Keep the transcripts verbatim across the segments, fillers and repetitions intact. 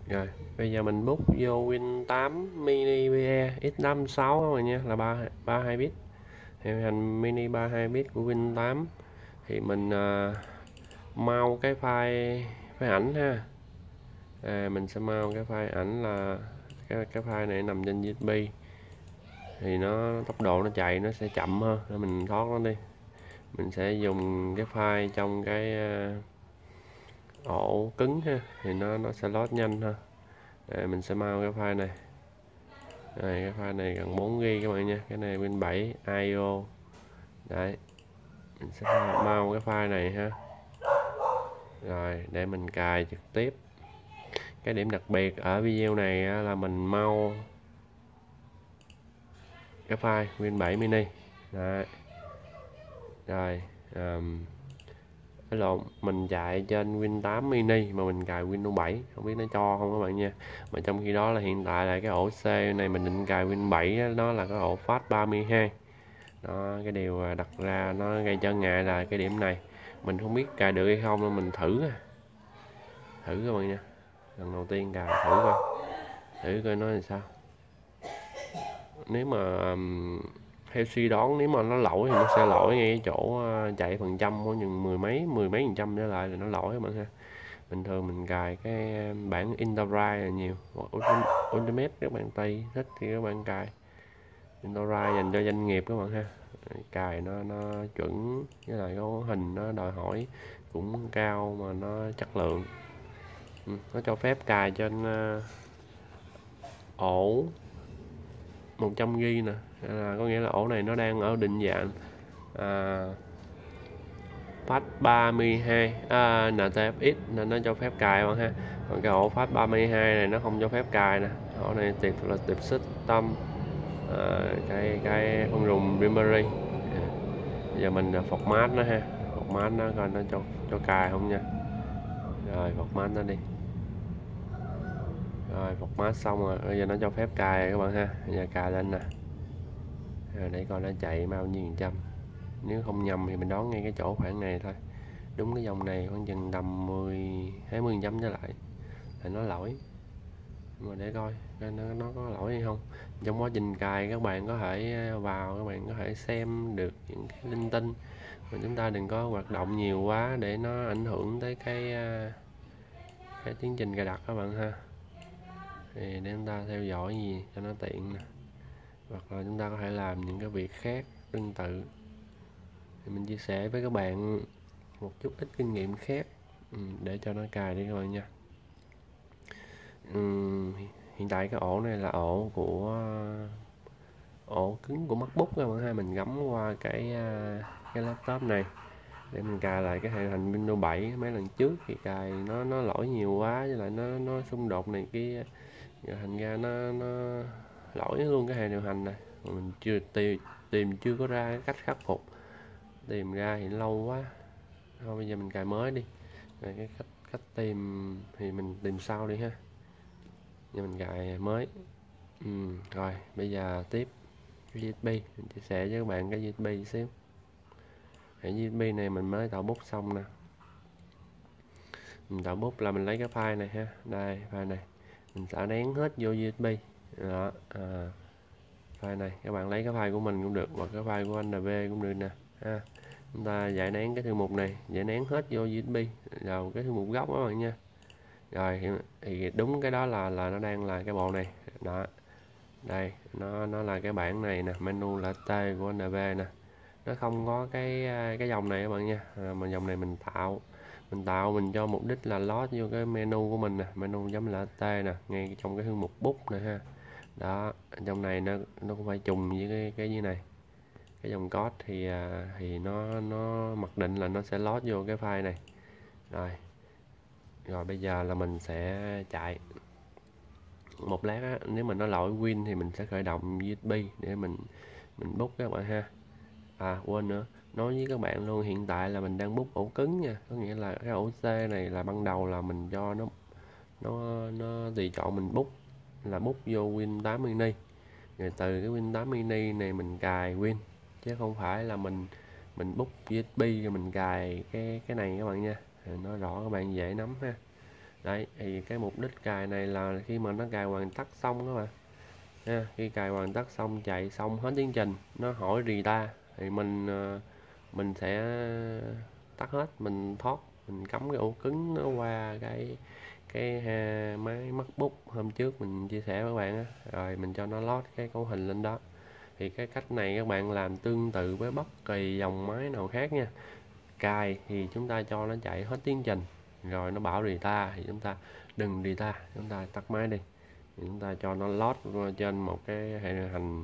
Rồi, bây giờ mình boot vô Win tám Mini bê e x năm sáu các bạn nha, là ba ba hai bit. Thì hành mini ba hai bit của Win tám thì mình à, mau cái file file ảnh ha. À, mình sẽ mau cái file ảnh là cái cái file này nằm trên u ét bê thì nó tốc độ nó chạy nó sẽ chậm hơn, nên mình thoát nó đi. Mình sẽ dùng cái file trong cái uh, ổ cứng ha, thì nó nó sẽ load nhanh hơn. Đây, mình sẽ mau cái file này. Đây, cái file này gần bốn gi ga bai các bạn nha, cái này Win bảy i o. Đấy, mình sẽ mau cái file này ha. Rồi để mình cài trực tiếp. Cái điểm đặc biệt ở video này là mình mau cái file Win bảy mini. Đấy. Rồi um, cái lộn, mình chạy trên Win tám mini mà mình cài Windows bảy, không biết nó cho không các bạn nha. Mà trong khi đó là hiện tại là cái ổ C này mình định cài Win bảy đó, nó là cái ổ phát ba mươi hai. Đó, cái điều đặt ra nó gây trở ngại là cái điểm này. Mình không biết cài được hay không nên mình thử thử các bạn nha. Lần đầu tiên cài thử coi thử coi nó làm sao. Nếu mà um, theo suy đoán nếu mà nó lỗi thì nó sẽ lỗi ngay cái chỗ chạy phần trăm có những mười mấy mười mấy phần trăm trở lại là nó lỗi các bạn ha. Bình thường mình cài cái bản Enterprise là nhiều, Ultimate các bạn Tây thích thì các bạn cài Enterprise dành cho doanh nghiệp các bạn ha. Cài nó nó chuẩn, với lại có hình nó đòi hỏi cũng cao mà nó chất lượng. Ừ, nó cho phép cài trên uh, ổ một trăm gi ga bai nè, là có nghĩa là ổ này nó đang ở định dạng à, phát ba mươi hai à, en tê ép ích nên nó cho phép cài bạn ha. Còn cái ổ phát ba mươi hai này nó không cho phép cài nè. Ổ này tiệp là tiệp system à, cái cái không dùng memory. À, giờ mình format nó ha, format nó coi nó cho cho cài không nha. Rồi format nó đi. Rồi format xong rồi, bây giờ nó cho phép cài các bạn ha. Bây giờ cài lên nè. Rồi để coi nó chạy bao nhiêu phần trăm. Nếu không nhầm thì mình đoán ngay cái chỗ khoảng này thôi. Đúng cái dòng này khoảng chừng tầm mười hai mươi phần trăm trở lại là nó lỗi. Mà để coi nó, nó có lỗi hay không. Trong quá trình cài các bạn có thể vào, các bạn có thể xem được những cái linh tinh mà chúng ta đừng có hoạt động nhiều quá để nó ảnh hưởng tới cái cái tiến trình cài đặt các bạn ha. Thì để chúng ta theo dõi gì cho nó tiện nè, hoặc là chúng ta có thể làm những cái việc khác tương tự. Thì mình chia sẻ với các bạn một chút ít kinh nghiệm khác ừ, để cho nó cài đi các bạn nha. Ừ, hiện tại cái ổ này là ổ của ổ cứng của MacBook các bạn ha, mình gắm qua cái cái laptop này để mình cài lại cái hệ hành Windows bảy. Mấy lần trước thì cài nó nó lỗi nhiều quá, với lại nó nó xung đột này kia, thành ra nó nó lỗi luôn cái hệ điều hành này. Mà mình chưa tìm tìm chưa có ra cái cách khắc phục, tìm ra thì lâu quá. Thôi bây giờ mình cài mới đi. Rồi cái cách cách tìm thì mình tìm sau đi ha. Giờ mình cài mới. Ừ, rồi bây giờ tiếp cái u ét bê, mình chia sẻ với các bạn cái u ét bê xíu. Cái u ét bê này mình mới tạo bút xong nè. Mình tạo bút là mình lấy cái file này ha. Đây file này mình sẽ nén hết vô u ét bê đó. À, file này các bạn lấy cái file của mình cũng được, hoặc cái file của anh vê cũng được nè ha. Chúng ta giải nén cái thư mục này, giải nén hết vô u ét bê vào cái thư mục gốc các bạn nha. Rồi thì đúng cái đó là là nó đang là cái bộ này đó. Đây nó nó là cái bảng này nè, menu là T của en vê nè. Nó không có cái cái dòng này các bạn nha. À, mà dòng này mình tạo mình tạo mình cho mục đích là load vô cái menu của mình nè, menu chấm lt nè, ngay trong cái thư mục bút này ha. Đó, trong này nó nó cũng phải trùng với cái cái như này. Cái dòng code thì thì nó nó mặc định là nó sẽ load vô cái file này. Rồi. Rồi bây giờ là mình sẽ chạy một lát á, nếu mà nó lỗi Win thì mình sẽ khởi động u ét bê để mình mình boot các bạn ha. À quên nữa, nói với các bạn luôn, hiện tại là mình đang boot ổ cứng nha, có nghĩa là cái ổ C này là ban đầu là mình cho nó nó nó tùy chọn mình boot là boot vô Win tám mini, rồi từ cái Win tám mini này mình cài Win, chứ không phải là mình mình boot u ét bê rồi mình cài cái cái này các bạn nha. Rồi nói rõ các bạn dễ nắm ha. Đấy thì cái mục đích cài này là khi mà nó cài hoàn tất xong các bạn ha, khi cài hoàn tất xong chạy xong hết tiến trình nó hỏi rita thì mình mình sẽ tắt hết, mình thoát, mình cắm cái ổ cứng nó qua cái cái ha, máy MacBook hôm trước mình chia sẻ với các bạn á, rồi mình cho nó load cái cấu hình lên đó. Thì cái cách này các bạn làm tương tự với bất kỳ dòng máy nào khác nha. Cài thì chúng ta cho nó chạy hết tiến trình, rồi nó bảo rita thì chúng ta đừng rita, chúng ta tắt máy đi, thì chúng ta cho nó load trên một cái hệ điều hành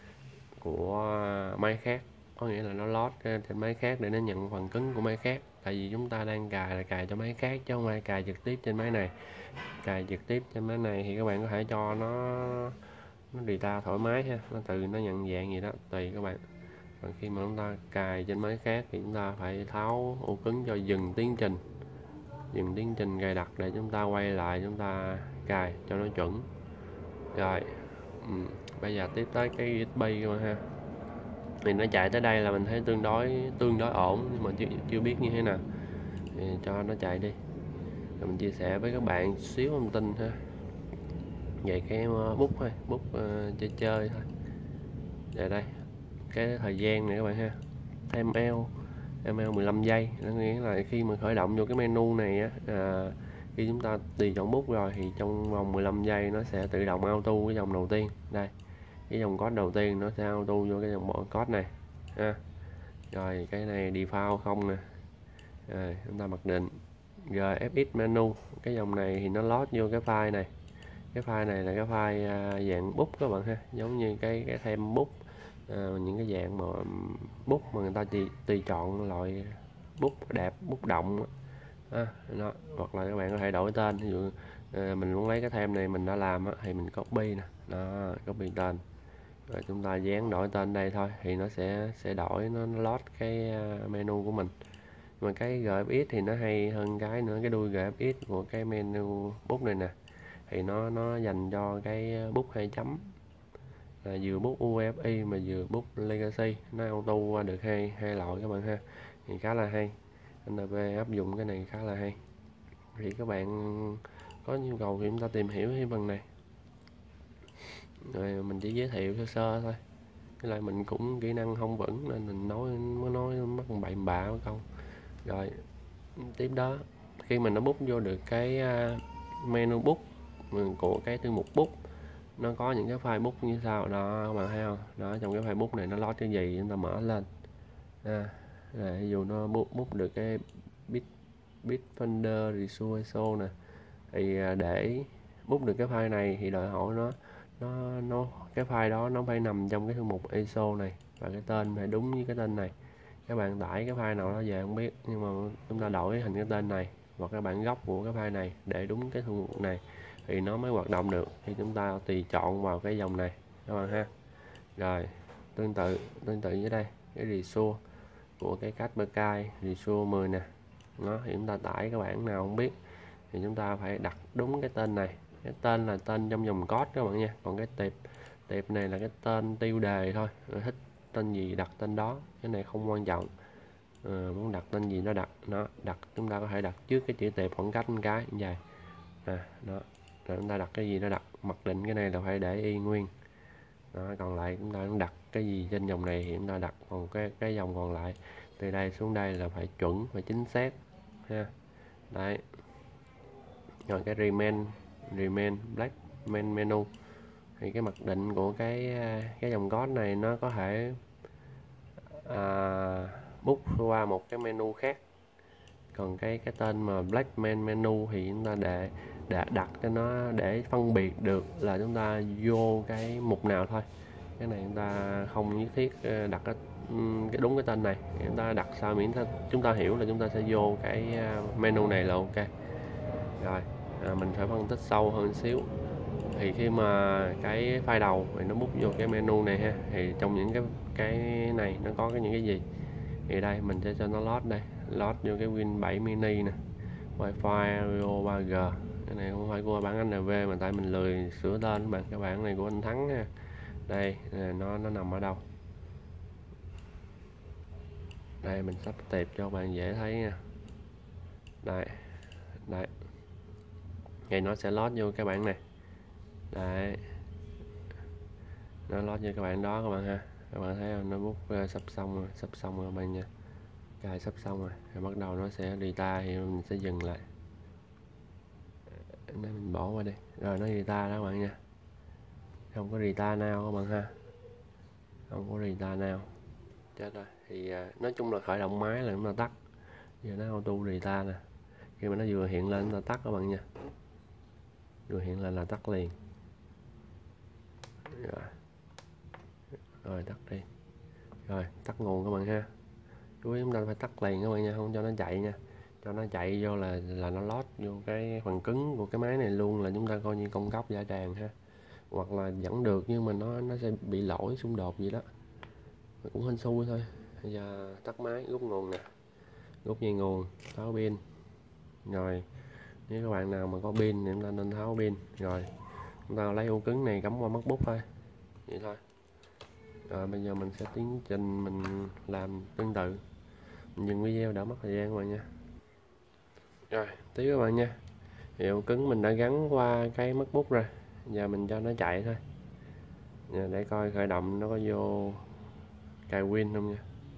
của máy khác, có nghĩa là nó load trên máy khác để nó nhận phần cứng của máy khác. Tại vì chúng ta đang cài là cài cho máy khác chứ không phải cài trực tiếp trên máy này. Cài trực tiếp trên máy này thì các bạn có thể cho nó nó data thoải mái ha, nó từ nó nhận dạng gì đó tùy các bạn. Còn khi mà chúng ta cài trên máy khác thì chúng ta phải tháo ổ cứng cho dừng tiến trình, dừng tiến trình cài đặt để chúng ta quay lại chúng ta cài cho nó chuẩn. Rồi ừ. Bây giờ tiếp tới cái u ét bê các bạn ha, thì nó chạy tới đây là mình thấy tương đối tương đối ổn, nhưng mà chưa, chưa biết như thế nào thì cho nó chạy đi rồi mình chia sẻ với các bạn xíu thông tin ha. Vậy cái bút thôi, bút uh, chơi chơi thôi. Vậy đây cái thời gian này các bạn ha, em lờ em lờ mười lăm giây, nó nghĩa là khi mà khởi động vô cái menu này á, à, khi chúng ta tùy chọn bút rồi thì trong vòng mười lăm giây nó sẽ tự động auto cái dòng đầu tiên. Đây cái dòng code đầu tiên nó sẽ auto vô cái dòng bộ code này ha. Rồi cái này default không nè, rồi chúng ta mặc định rờ ép ích menu, cái dòng này thì nó load vô cái file này. Cái file này là cái file uh, dạng bút các bạn ha, giống như cái cái thêm bút, uh, những cái dạng mà bút mà người ta tùy, tùy chọn loại bút đẹp, bút động à, đó. Hoặc là các bạn có thể đổi tên, ví dụ uh, mình muốn lấy cái thêm này mình đã làm á, thì mình copy nè, đó, copy tên rồi chúng ta dán đổi tên đây thôi thì nó sẽ sẽ đổi, nó, nó load cái uh, menu của mình. Mà cái rờ ép ích thì nó hay hơn cái nữa, cái đuôi rờ ép ích của cái menu bút này nè thì nó nó dành cho cái bút hai chấm, là vừa bút u ép i mà vừa bút legacy, nó auto qua được hai hai loại các bạn ha, thì khá là hay. en vê áp dụng cái này khá là hay, thì các bạn có nhu cầu thì chúng ta tìm hiểu cái phần này, rồi mình chỉ giới thiệu sơ sơ thôi. Với lại mình cũng kỹ năng không vững nên mình nói mới nói mất bậy bạ một câu. Rồi tiếp đó khi mình nó bút vô được cái menu bút của cái thư mục bút, nó có những cái file bút như sau đó các bạn thấy không, đó trong cái file bút này nó load cái gì chúng ta mở lên à, ví dụ nó bút bút được cái bit bitfolder resource nè, thì để bút được cái file này thì đòi hỏi nó nó nó cái file đó nó phải nằm trong cái thư mục i ét o này và cái tên phải đúng với cái tên này. Các bạn tải cái file nào đó về không biết, nhưng mà chúng ta đổi thành cái tên này hoặc các bản gốc của cái file này để đúng cái thư mục này thì nó mới hoạt động được, thì chúng ta tùy chọn vào cái dòng này các bạn ha. Rồi tương tự tương tự dưới đây cái resource của cái Kaspersky resource mười nè, nó thì chúng ta tải các bản nào không biết thì chúng ta phải đặt đúng cái tên này. Cái tên là tên trong dòng code các bạn nha, còn cái tiệp tiệp này là cái tên tiêu đề thôi, rồi thích tên gì đặt tên đó, cái này không quan trọng. À, muốn đặt tên gì nó đặt, nó đặt chúng ta có thể đặt trước cái chữ tiệp khoảng cách một cái như vậy à, đó rồi chúng ta đặt cái gì nó đặt, mặc định cái này là phải để y nguyên đó, còn lại chúng ta đặt cái gì trên dòng này thì chúng ta đặt, còn cái cái dòng còn lại từ đây xuống đây là phải chuẩn, phải chính xác ha. Đấy rồi cái remain remain black main menu thì cái mặc định của cái cái dòng code này nó có thể à, book qua một cái menu khác, còn cái cái tên mà black main menu thì chúng ta để để đặt cho nó để phân biệt được là chúng ta vô cái mục nào thôi. Cái này chúng ta không nhất thiết đặt cái, cái đúng cái tên này, chúng ta đặt sao miễn chúng ta hiểu là chúng ta sẽ vô cái menu này là ok. Rồi à, mình phải phân tích sâu hơn xíu, thì khi mà cái file đầu thì nó book vô cái menu này ha, thì trong những cái cái này nó có cái những cái gì thì đây mình sẽ cho nó load đây, load vô cái Win bảy mini nè, Wi-Fi Rio ba G. Cái này không phải của bản en vê mà tại mình lười sửa tên bạn, cái bản này của anh Thắng nha. Đây nó nó nằm ở đâu đây, mình sắp tiệp cho bạn dễ thấy nha. Đây đây Thì nó sẽ lót vô cái bảng này. Đấy, nó lót vô cái bảng đó các bạn ha. Các bạn thấy không? Nó bút uh, sắp xong rồi, sắp xong rồi các bạn nha. Cài sắp xong rồi, rồi bắt đầu nó sẽ restart thì mình sẽ dừng lại. Nên mình bỏ qua đi. Rồi nó restart đó các bạn nha. Không có restart nào các bạn ha. Không có restart nào. Chết rồi. Thì uh, nói chung là khởi động máy là chúng ta tắt. Giờ nó auto restart nè. Khi mà nó vừa hiện lên là tắt các bạn nha. Vừa hiện lên là tắt liền. Rồi. Rồi tắt đi. Rồi tắt nguồn các bạn ha. Chú ý chúng ta phải tắt liền các bạn nha, không cho nó chạy nha. Cho nó chạy vô là là nó lót vô cái phần cứng của cái máy này luôn, là chúng ta coi như công tắc giả tràn ha. Hoặc là vẫn được nhưng mà nó nó sẽ bị lỗi xung đột gì đó. Cũng hên xui thôi. Bây giờ tắt máy, rút nguồn nè. Rút dây nguồn, tháo pin. Rồi nếu các bạn nào mà có pin thì chúng ta nên tháo pin. Rồi chúng ta lấy ổ cứng này cắm qua MacBook thôi. Vậy thôi. Rồi bây giờ mình sẽ tiến trình mình làm tương tự. Mình dừng video đỡ mất thời gian các bạn nha. Rồi tiếp các bạn nha. Thì ổ cứng mình đã gắn qua cái MacBook rồi. Giờ mình cho nó chạy thôi. Giờ để coi khởi động nó có vô cài Win không nha.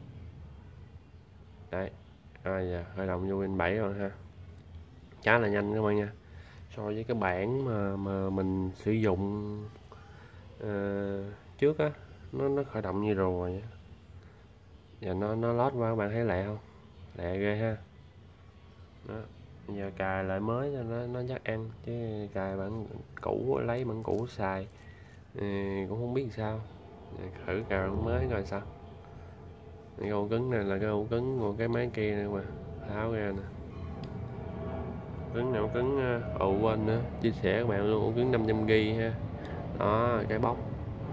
Đấy. Rồi giờ khởi động vô Win bảy rồi ha. Khá là nhanh các bạn nha. So với cái bản mà mà mình sử dụng uh, trước á, nó nó khởi động như rồi. Giờ nó nó lót qua các bạn thấy lẹ không? Lẹ ghê ha. Đó. Giờ cài lại mới cho nó nó chắc ăn, chứ cài bản cũ lấy bản cũ xài thì cũng không biết sao. Giờ thử cài bản mới coi sao. Cái ổ cứng này là cái ổ cứng của cái máy kia nữa mà tháo ra nè. Cứng nào cứng ổ quên nữa chia sẻ các bạn luôn, ổ cứng năm trăm gi-ga-bai ha. Đó cái bóc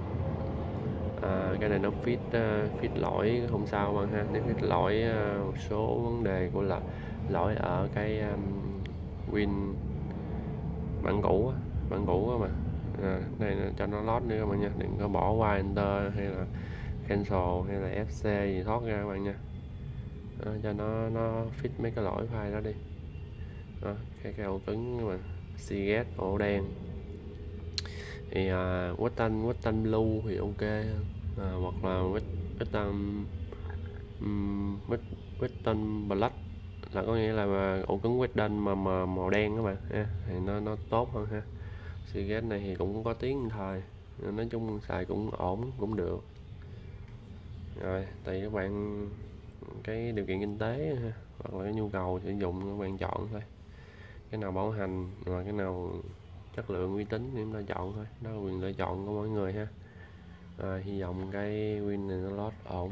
à, cái này nó fit uh, fit lỗi không sao bạn ha. Nếu fit lỗi uh, một số vấn đề của là lỗi ở cái um, Win bản cũ bản cũ mà à, này là cho nó load nữa các bạn nha, đừng có bỏ qua enter hay là cancel hay là ép xê gì thoát ra các bạn nha. Đó, cho nó nó fit mấy cái lỗi file đó đi. Đó, cái cái ổ cứng mà Seagate ổ đen thì uh, Western Western Blue thì ok, à, hoặc là Western um, Western Black là có nghĩa là mà ổ cứng Western mà, mà màu đen các bạn ha, thì nó nó tốt hơn ha. Seagate này thì cũng có tiếng thời, nói chung xài cũng ổn cũng được. Rồi tùy các bạn cái điều kiện kinh tế ha, hoặc là cái nhu cầu sử dụng các bạn chọn thôi, cái nào bảo hành và cái nào chất lượng uy tín thì chúng ta chọn thôi, đó là quyền lựa chọn của mỗi người ha. À, hy vọng cái Win này nó load ổn.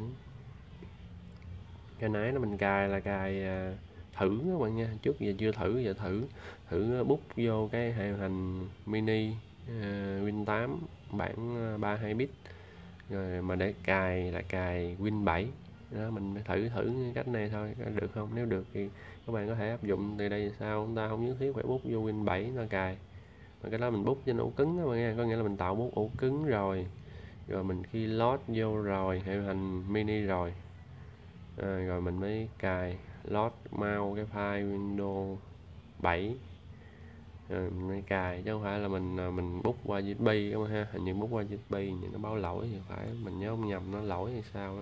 Cái nãy nó mình cài là cài à, thử các bạn nha, trước giờ chưa thử, giờ thử thử bút vô cái hệ điều hành mini uh, Win tám bản ba mươi hai bit rồi mà để cài là cài Win bảy đó. Mình thử thử cách này thôi, được không? Nếu được thì các bạn có thể áp dụng từ đây sao, chúng ta không nhất thiết phải bút vô Win bảy nó cài, mà cái đó mình bút trên ổ cứng đó nha, có nghĩa là mình tạo bút ổ cứng rồi rồi mình khi load vô rồi hệ điều hành mini rồi à, rồi mình mới cài load mau cái file Windows bảy rồi mình mới cài, chứ không phải là mình mình bút qua u ét bê các bạn ha. Hình như bút qua u ét bê thì nó báo lỗi thì phải, mình nhớ không nhầm nó lỗi hay sao đó.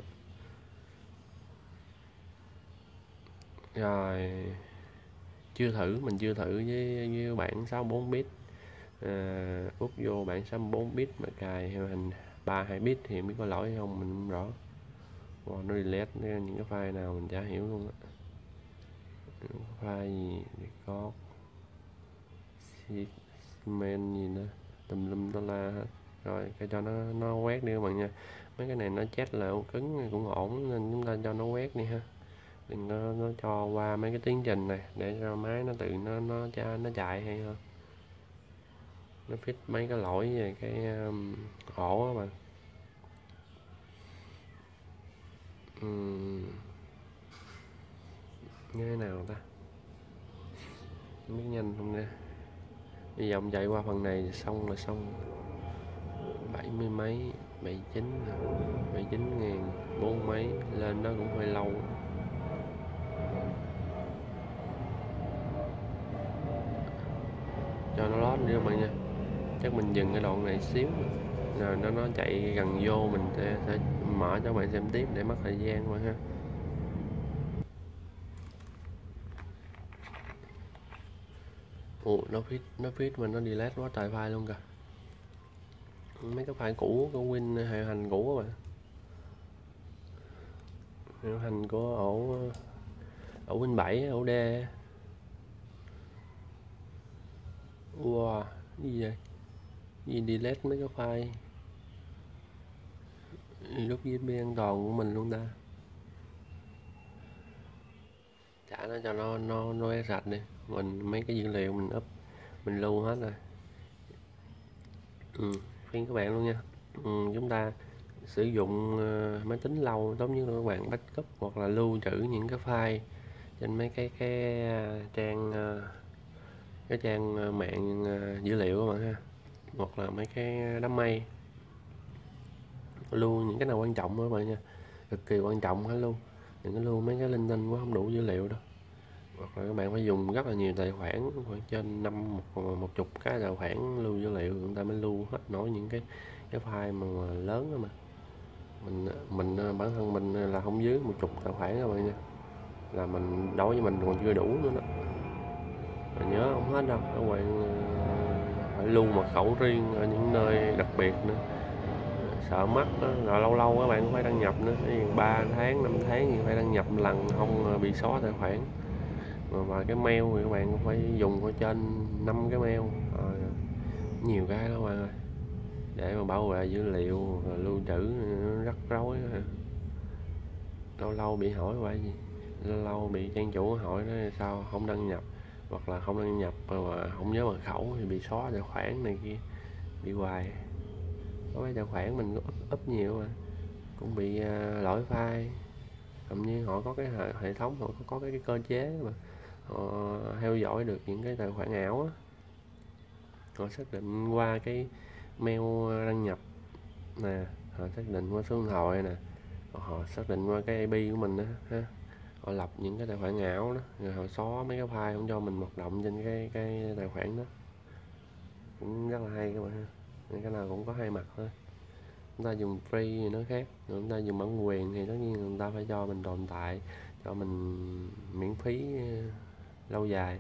Rồi chưa thử, mình chưa thử với, với bản sáu mươi bốn bit à, bút vô bản sáu mươi bốn bit mà cài hệ hình ba mươi hai bit thì biết có lỗi hay không mình không rõ. Wow, nó delete những cái file nào mình chả hiểu luôn á. File gì có men gì nữa tùm lum tà la hết. Rồi cái cho nó nó quét đi các bạn nha, mấy cái này nó chết là ổ cứng cũng ổn nên chúng ta cho nó quét đi ha, đừng nó, nó cho qua mấy cái tiến trình này để cho máy nó tự nó nó cho nó chạy hay hơn, nó fix mấy cái lỗi về cái um, ổ các bạn. uhm. Như thế nào ta, không biết nhanh không nè. Hy vọng chạy qua phần này xong là xong. Bảy mươi mấy, bảy chín, bảy chín ngàn, bốn mấy lên đó cũng hơi lâu. Cho gót nữa các bạn nha. Chắc mình dừng cái đoạn này xíu rồi nó nó chạy gần vô mình sẽ, sẽ mở cho các bạn xem tiếp để mất thời gian mà ha. Ủa nó fit nó fit mà nó delete quá trời file luôn kìa. Mấy cái file cũ của Win hệ hành cũ các bạn, hệ hành của ổ ổ Win bảy, ổ D. Wow, gì vậy? Gì delete mấy cái file lúc u ét bê an toàn của mình luôn ta. Trả nó cho nó nó nó sạch đi, mình mấy cái dữ liệu mình up mình lưu hết rồi. Ừ, khuyên các bạn luôn nha. Ừ, chúng ta sử dụng uh, máy tính lâu tốt nhất là các bạn backup hoặc là lưu trữ những cái file trên mấy cái cái uh, trang uh, cái trang uh, mạng uh, dữ liệu các bạn ha, hoặc là mấy cái đám mây. Lưu những cái nào quan trọng đó các bạn nha, cực kỳ quan trọng hả luôn, đừng có lưu mấy cái linh tinh quá không đủ dữ liệu đâu. Hoặc là các bạn phải dùng rất là nhiều tài khoản, khoảng trên năm một, một chục cái tài khoản lưu dữ liệu, chúng ta mới lưu hết nổi những cái cái file mà, mà lớn đó mà. Mình mình bản thân mình là không dưới một chục tài khoản các bạn nha, là mình đối với mình còn chưa đủ nữa đó. Mà nhớ không hết đâu các bạn, phải lưu mật khẩu riêng ở những nơi đặc biệt nữa, sợ mất đó. Rồi lâu lâu các bạn cũng phải đăng nhập nữa, ba tháng năm tháng thì phải đăng nhập lần không bị xóa tài khoản. Và cái mail thì các bạn cũng phải dùng ở trên năm cái mail, à, nhiều cái đó các bạn ơi, để mà bảo vệ dữ liệu và lưu trữ nó rắc rối. Lâu lâu bị hỏi vậy gì, lâu lâu bị trang chủ hỏi đó sao không đăng nhập, hoặc là không đăng nhập mà không nhớ mật khẩu thì bị xóa tài khoản này kia, bị hoài. Có mấy tài khoản mình up, up nhiều mà cũng bị uh, lỗi file. Thậm như họ có cái hệ, hệ thống họ có, có cái, cái cơ chế mà họ theo dõi được những cái tài khoản ảo á, họ xác định qua cái mail đăng nhập nè, họ xác định qua số điện thoại nè, họ xác định qua cái i pê của mình đó ha, họ lập những cái tài khoản ảo đó, rồi họ xóa mấy cái file không cho mình hoạt động trên cái cái tài khoản đó. Cũng rất là hay các bạn ha, cái nào cũng có hai mặt thôi. Chúng ta dùng free thì nó khác, rồi chúng ta dùng bản quyền thì tất nhiên người ta phải cho mình tồn tại, cho mình miễn phí lâu dài.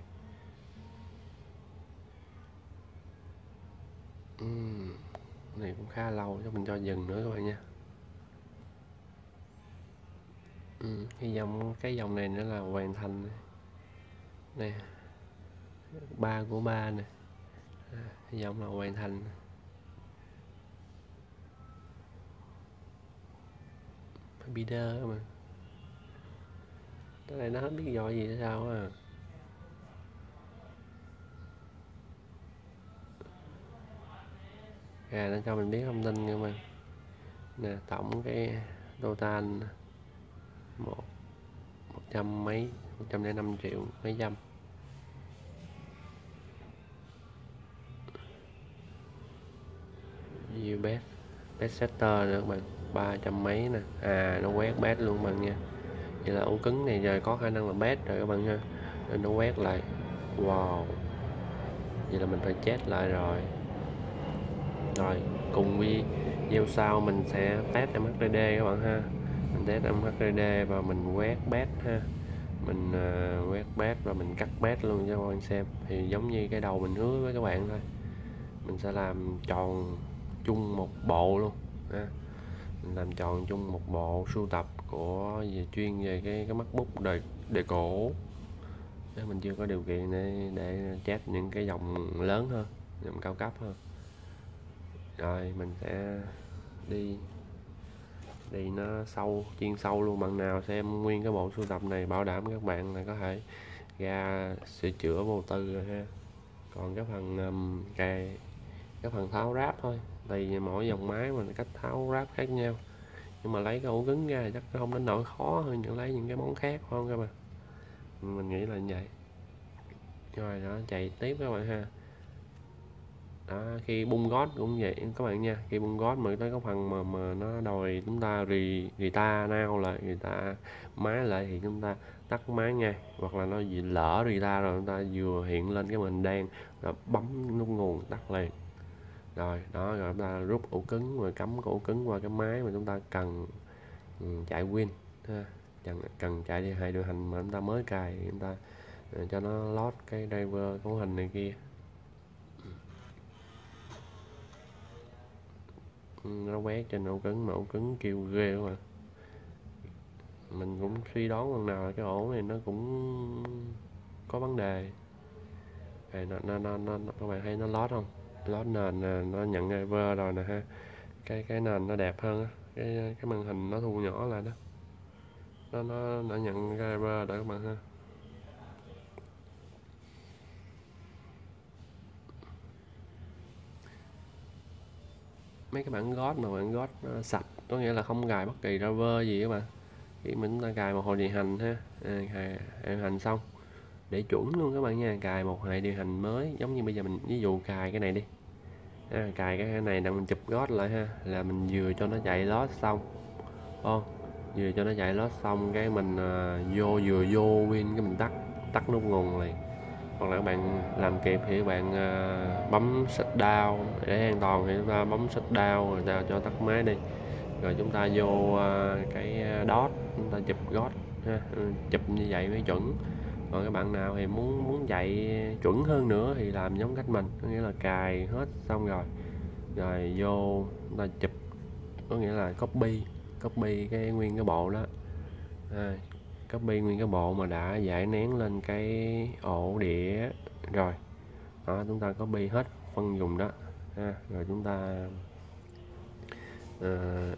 uhm, này cũng khá lâu cho mình cho dừng nữa các bạn nha. uhm, cái dòng cái dòng này nữa là hoàn thành nè, ba của ba nè, à, cái dòng là hoàn thành. Bider mà cái này nó không biết do gì hay sao á. À, nó cho mình biết thông tin nha bạn nè, tổng cái total một một trăm mấy, một trăm lẻ năm triệu mấy trăm. View best best setter nữa các bạn, ba trăm mấy nè. À, nó quét best luôn bạn nha, vậy là ổ cứng này giờ có khả năng là best rồi các bạn nha, nên nó quét lại. Wow, vậy là mình phải chết lại rồi. Rồi cùng video sau mình sẽ test em hát đê đê các bạn ha, mình test em hát đê đê và mình quét bét ha, mình uh, quét bét và mình cắt bét luôn cho các bạn xem. Thì giống như cái đầu mình hứa với các bạn thôi, mình sẽ làm tròn chung một bộ luôn ha. Mình làm tròn chung một bộ sưu tập của về chuyên về cái cái MacBook đời đời cổ. Nếu mình chưa có điều kiện để để test những cái dòng lớn hơn, dòng cao cấp hơn. Rồi mình sẽ đi đi nó sâu, chuyên sâu luôn. Bạn nào xem nguyên cái bộ sưu tập này bảo đảm các bạn là có thể ra sửa chữa vô tư rồi ha. Còn cái phần um, cái cái phần tháo ráp thôi, thì mỗi dòng máy mình cách tháo ráp khác nhau, nhưng mà lấy cái ổ cứng ra thì chắc không đến nỗi khó hơn những lấy những cái món khác phải không các bạn, mình nghĩ là như vậy. Rồi đó, chạy tiếp các bạn ha. Đó, khi bung gót cũng vậy các bạn nha, khi bung gót mà tới cái phần mà mà nó đòi chúng ta rì người ta nao lại, người ta máy lại thì chúng ta tắt máy ngay, hoặc là nó gì lỡ đi ra rồi chúng ta vừa hiện lên cái mình đen rồi bấm nút nguồn tắt liền. Rồi đó, rồi chúng ta rút ổ cứng rồi cắm cái ổ cứng qua cái máy mà chúng ta cần ừ, chạy Win ha, cần, cần chạy đi hai điều hành mà chúng ta mới cài, chúng ta uh, cho nó load cái driver cấu hình này kia. Ừ, nó quét trên ổ cứng mà ổ cứng kêu ghê mà mình cũng suy đoán lần nào là cái ổ này nó cũng có vấn đề. Đây, nó, nó, nó, nó, các bạn thấy nó load không, load nền nó nhận driver rồi nè ha, cái cái nền nó đẹp hơn, cái cái màn hình nó thu nhỏ lại đó, nó nó đã nhận driver rồi các bạn ha. Mấy cái bản gót mà bản gót sạch có nghĩa là không cài bất kỳ driver gì các bạn, khi mình ta cài một hồi điều hành ha, à, cài điều hành xong để chuẩn luôn các bạn nha, cài một hệ điều hành mới giống như bây giờ mình ví dụ cài cái này đi, à, cài cái này là mình chụp gót lại ha, là mình vừa cho nó chạy load xong, ô vừa cho nó chạy load xong cái mình à, vô vừa vô Win cái mình tắt tắt nút nguồn liền, hoặc là các bạn làm kịp thì các bạn à, bấm shutdown để an toàn thì chúng ta bấm shutdown rồi ta cho tắt máy đi, rồi chúng ta vô à, cái dot chúng ta chụp gót ha, chụp như vậy mới chuẩn. Còn các bạn nào thì muốn muốn chạy chuẩn hơn nữa thì làm giống cách mình, có nghĩa là cài hết xong rồi rồi vô chúng ta chụp, có nghĩa là copy copy cái nguyên cái bộ đó, à, copy nguyên cái bộ mà đã giải nén lên cái ổ đĩa rồi đó, chúng ta copy hết phân dùng đó ha, rồi chúng ta uh,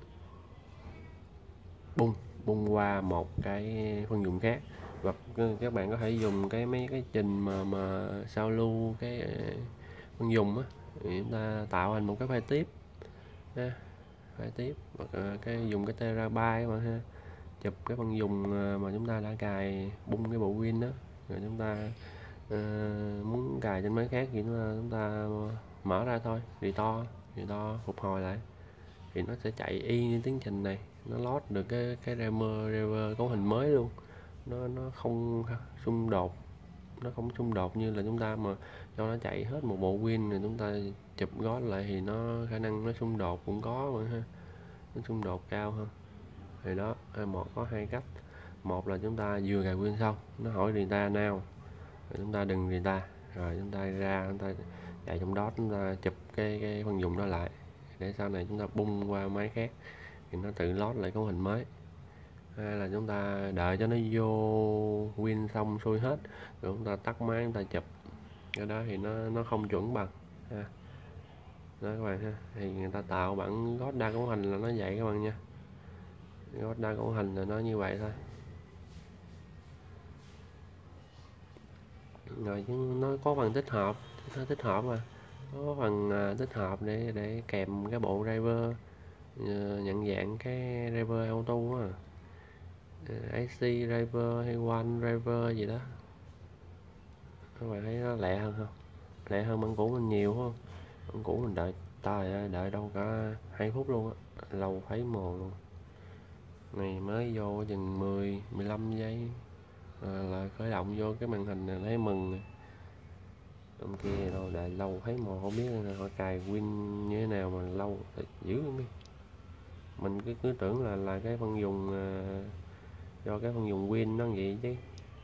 bung bung qua một cái phân dụng khác, hoặc các bạn có thể dùng cái mấy cái trình mà mà sao lưu cái phân dùng á, thì chúng ta tạo thành một cái file tiếp ha, file tiếp, hoặc cái dùng cái terabyte mà ha, chụp cái phân dùng mà chúng ta đã cài bung cái bộ Win đó, rồi chúng ta uh, muốn cài trên máy khác thì chúng ta, chúng ta mở ra thôi, thì to thì to phục hồi lại thì nó sẽ chạy y như tiến trình này, nó load được cái cái rammer driver cấu hình mới luôn, nó nó không xung đột, nó không xung đột như là chúng ta mà cho nó chạy hết một bộ Win rồi chúng ta chụp gót lại thì nó khả năng nó xung đột cũng có mà ha, nó xung đột cao hơn. Thì đó, một có hai cách, một là chúng ta vừa cài Win xong nó hỏi data now rồi chúng ta đừng data, rồi chúng ta ra chúng ta chạy trong đó chúng ta chụp cái cái phân dụng đó lại để sau này chúng ta bung qua máy khác thì nó tự load lại cấu hình mới. Hay là chúng ta đợi cho nó vô Win xong xuôi hết rồi chúng ta tắt máy chúng ta chụp, cái đó thì nó nó không chuẩn bằng ha. Đó các bạn ha, thì người ta tạo bản gót đa cấu hình là nó vậy các bạn nha, gót đa cấu hình là nó như vậy thôi. Rồi chứ nó có phần tích hợp, nó tích hợp mà có phần uh, tích hợp để để kèm cái bộ driver uh, nhận dạng cái driver auto á, uh, i xê driver hay one driver gì đó, các bạn thấy nó lẹ hơn không, lẹ hơn bản cũ mình nhiều không, bản cũ mình đợi trời đợi đâu cả hai phút luôn á, lâu thấy mồ luôn. Này mới vô chừng mười mười lăm giây à, là khởi động vô cái màn hình này thấy mừng. Ông kia đâu đợi lâu thấy mồ, không biết là họ cài Win như thế nào mà lâu dữ không biết. Mình cứ cứ tưởng là là cái phân dùng uh, do cái phân dùng Win nó vậy chứ,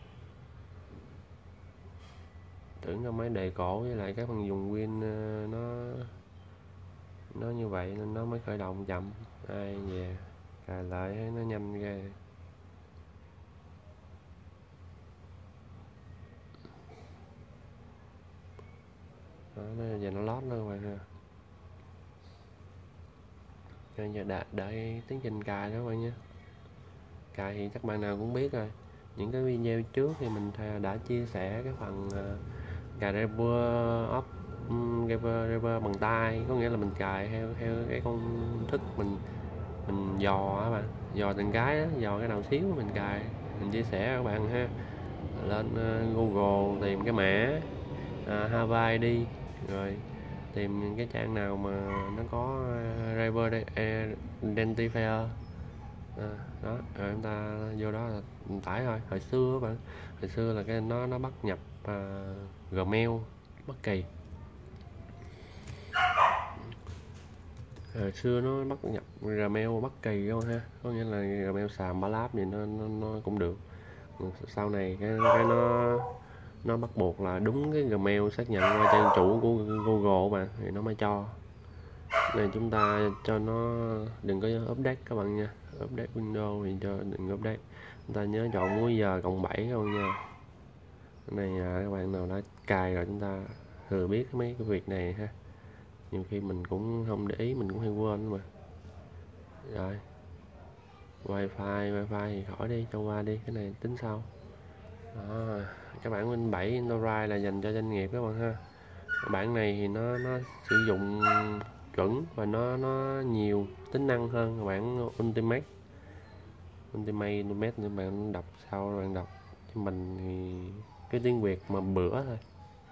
tưởng nó mấy đề cổ với lại cái phần dùng Win uh, nó nó như vậy nên nó mới khởi động chậm. Ai về cài lại thấy nó nhanh ghê. Đó, nó giờ nó lót nữa các bạn ha. Bây giờ đợi, đợi tiến trình cài đó các bạn nhé. Cài thì chắc bạn nào cũng biết rồi, những cái video trước thì mình đã chia sẻ cái phần uh, cài driver up um, driver, driver bằng tay, có nghĩa là mình cài theo theo cái công thức mình mình dò á bạn, dò từng cái đó, dò cái nào xíu mình cài, mình chia sẻ các bạn ha. Lên uh, Google tìm cái mã uh, Hawaii đi, rồi tìm cái trang nào mà nó có uh, driver uh, identifier, à, đó rồi chúng ta vô đó là tải thôi. Hồi xưa các bạn, hồi xưa là cái nó nó bắt nhập à, Gmail bất kỳ, hồi xưa nó bắt nhập Gmail bất kỳ luôn ha, có nghĩa là Gmail xàm Balap gì nó, nó nó cũng được. Sau này cái cái nó nó bắt buộc là đúng cái Gmail xác nhận qua trang chủ của Google mà thì nó mới cho. Này chúng ta cho nó đừng có update các bạn nha, update Windows thì cho đừng update, chúng ta nhớ chọn múi giờ cộng bảy các bạn nha. Cái này à, các bạn nào đã cài rồi chúng ta thừa biết mấy cái việc này ha, nhiều khi mình cũng không để ý, mình cũng hay quên mà. Rồi wifi wifi thì khỏi đi, cho qua đi, cái này tính sau. Đó, các bản Win bảy Android là dành cho doanh nghiệp các bạn ha. Bản này thì nó nó sử dụng chuẩn và nó nó nhiều tính năng hơn bản Ultimate. Ultimate Ultimate thì bạn đọc sau bạn đọc, chứ mình thì cái tiếng Việt mà bữa thôi.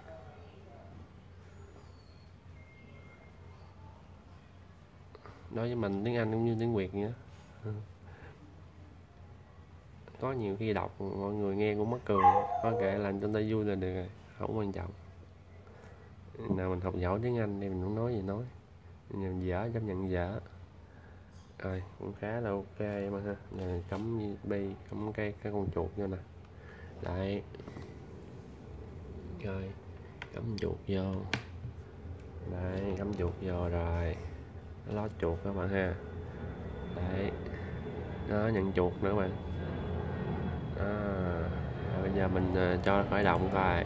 Đối với mình tiếng Anh cũng như tiếng Việt nữa. Có nhiều khi đọc mọi người nghe cũng mắc cười, có kệ làm cho người ta vui là được rồi, không quan trọng. Nào mình học giỏi tiếng Anh thì mình cũng nói gì nói, nhưng dở chấp nhận dở. Rồi cũng khá là ok mà ha. Này cắm u ét bê, cắm cái cái con chuột vô nè. Đấy. Rồi cắm chuột vô. Đấy, cắm chuột vô rồi. Nó lót chuột các bạn ha. Đấy. Nó nhận chuột nữa các bạn. À, rồi bây giờ mình uh, cho khởi động coi.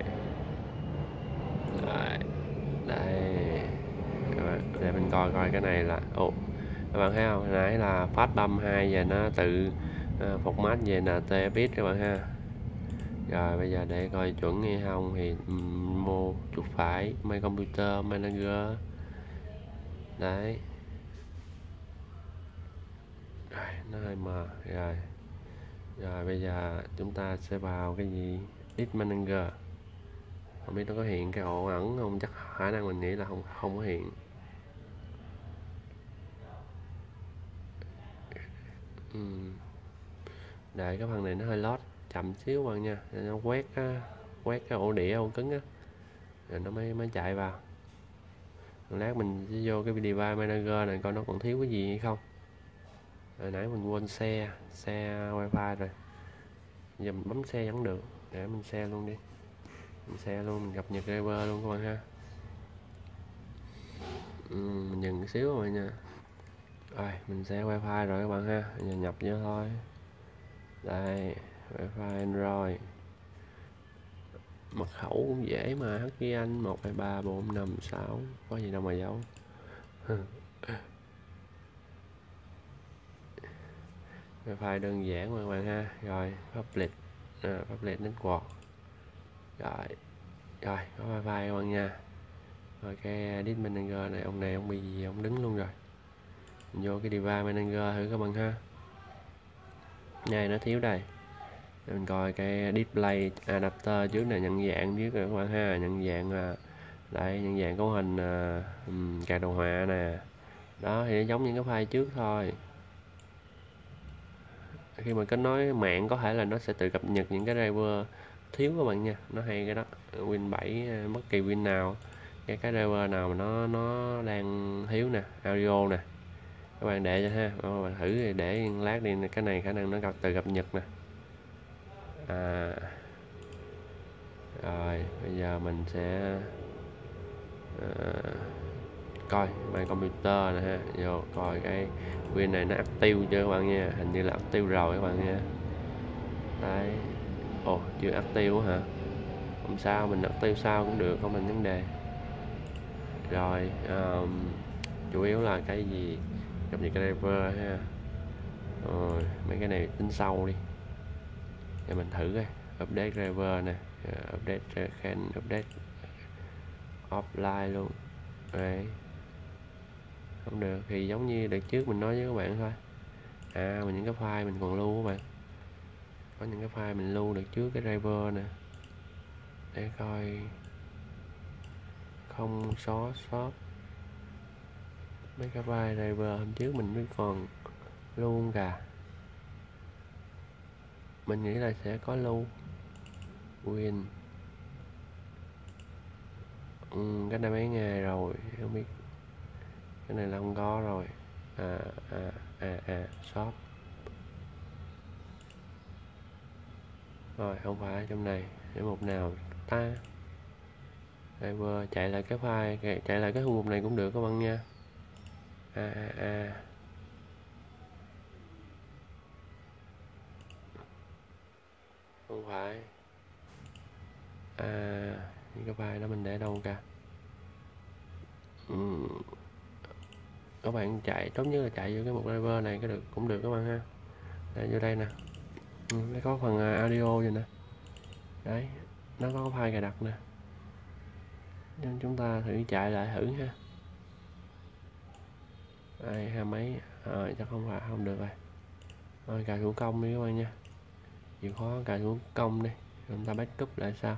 Rồi. Đây. Để mình coi coi cái này là ồ, các bạn thấy không, hồi nãy là phát băm hai, giờ nó tự uh, format về en tê bit các bạn ha. Rồi bây giờ để coi chuẩn hay không thì um, mô chuột phải My Computer Manager. Đấy. Rồi, nó hơi mờ rồi. Rồi bây giờ chúng ta sẽ vào cái gì Disk Manager, không biết nó có hiện cái ổ ẩn không, chắc khả năng mình nghĩ là không không có hiện. uhm. Để cái phần này nó hơi lót chậm xíu bạn nha, nó quét á, quét cái ổ đĩa ổ cứng á rồi nó mới mới chạy vào. Lát mình sẽ vô cái Device Manager này coi nó còn thiếu cái gì hay không. Hồi nãy mình quên xe xe wifi rồi, giờ mình bấm xe vẫn được, để mình xe luôn đi, mình xe luôn, mình cập nhật driver luôn các bạn ha. Ừ, mình dừng một xíu rồi nha. Rồi mình xe wifi rồi các bạn ha, giờ nhập vô thôi. Đây wifi Android, mật khẩu cũng dễ mà, hát ký anh một hai ba bốn năm sáu, có gì đâu mà giấu. Wifi đơn giản các bạn ha. Rồi public à, public network. Rồi rồi có wifi các bạn nha. Rồi cái Disk Manager này, ông này ông bị gì ông đứng luôn rồi. Mình vô cái Device Manager thử các bạn ha. Này nó thiếu đây, để mình coi cái display adapter trước này, nhận dạng trước rồi các bạn ha. Nhận dạng là đây, nhận dạng cấu hình uh, card đồ họa nè. Đó thì nó giống những cái file trước thôi. Khi mà kết nối mạng có thể là nó sẽ tự cập nhật những cái driver thiếu các bạn nha, nó hay cái đó. Win bảy bất kỳ Win nào, cái cái driver nào mà nó nó đang thiếu nè, audio nè, các bạn để cho ha. Các bạn thử để lát đi, cái này khả năng nó gặp tự cập nhật nè. À, rồi bây giờ mình sẽ à, coi My Computer nè ha, vô coi cái Win này nó active chưa các bạn nha, hình như là active rồi các bạn nha. Đấy, ồ chưa active hả, không sao, mình active sau cũng được, không thành vấn đề. Rồi um, chủ yếu là cái gì cập nhật cái driver ha. Rồi mấy cái này tính sau đi, để mình thử coi. Update driver nè, uh, update can update offline luôn. Đấy, không được thì giống như đợt trước mình nói với các bạn thôi. À mà những cái file mình còn lưu các bạn, có những cái file mình lưu được trước cái driver nè, để coi không xóa sót mấy cái file driver hôm trước mình mới còn luôn cả. mình nghĩ là sẽ có lưu Win. Ừ, cái này mấy ngày rồi không biết, cái này là không có rồi. À à à à shop rồi, không phải trong này. Để mục nào ta? Driver chạy lại cái file, chạy lại cái khu mục này cũng được các bạn nha. A a a không phải. À những cái file đó mình để đâu cả? Ừ. Các bạn chạy tốt nhất là chạy vô cái mục driver này cái được cũng được các bạn ha. Để vô đây nè. Ừ, nó có phần audio vậy nè. Đấy, nó có file cài đặt nè. Nên chúng ta thử chạy lại thử ha. Đây, hai mấy rồi, chắc không phải, không được rồi. Rồi cài thủ công đi các bạn nha. Chịu khó cài thủ công đi, chúng ta backup lại sao.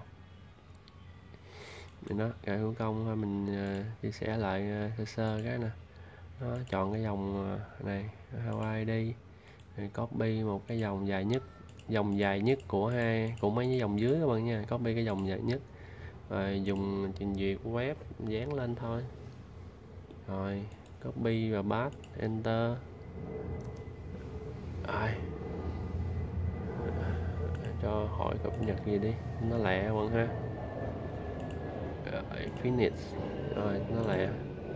Mình đó, cài thủ công thôi, mình uh, chia sẻ lại uh, sơ sơ cái nè. Nó chọn cái dòng uh, này, Hawaii đi. Rồi copy một cái dòng dài nhất, dòng dài nhất của hai của mấy cái dòng dưới các bạn nha, copy cái dòng dài nhất. Rồi dùng trình duyệt web dán lên thôi. Rồi copy và paste, enter. Rồi cho hỏi cập nhật gì đi, nó lẹ bạn ha. Rồi, finish. Rồi nó lẹ.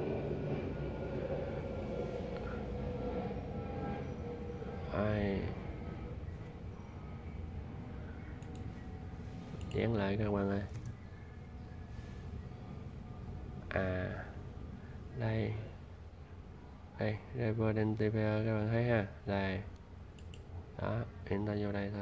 Rồi dán lại các bạn ơi. À đây đây driver identifier các bạn thấy ha, đây đó, chúng ta vô đây thôi.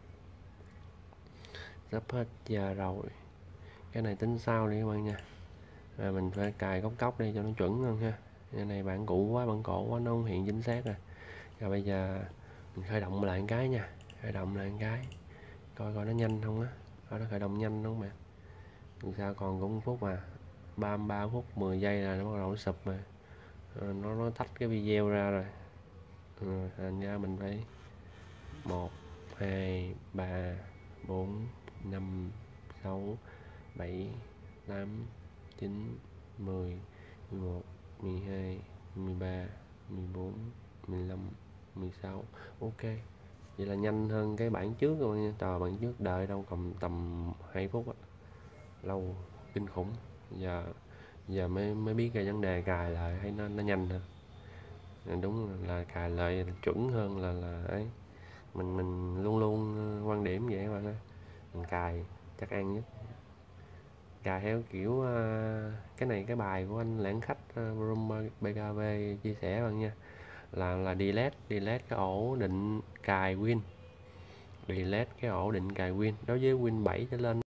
Sắp hết giờ rồi, cái này tính sau đi các bạn nha. Rồi mình phải cài góc cốc đi cho nó chuẩn hơn ha. Cái này bản cũ quá, bản cổ quá, nó không hiện chính xác rồi. Rồi bây giờ mình khởi động lại một cái nha, khởi động lại một cái coi coi nó nhanh không á, coi nó khởi động nhanh không mà. Thì sao còn cũng phút mà, ba mươi ba phút mười giây là nó bắt đầu nó sụp mà. Rồi nó nó tách cái video ra rồi. Ừ, thành ra mình phải một hai ba bốn năm sáu bảy tám chín mười mười một mười hai mười ba mười bốn mười lăm mười sáu. Ok, vậy là nhanh hơn cái bản trước rồi nha. Tờ bản trước đợi đâu cầm tầm hai phút á, lâu kinh khủng. Giờ giờ mới mới biết cái vấn đề cài lại thấy nó nó nhanh hơn. Đúng là cài lại chuẩn hơn là là ấy. Mình mình luôn luôn quan điểm vậy các bạn ơi, mình cài chắc ăn nhất, cài theo kiểu uh, cái này cái bài của anh lãng khách uh, Room bê ca vê chia sẻ bạn nha, là là delete delete cái ổ định cài Win, delete cái ổ định cài Win đối với Win bảy trở lên.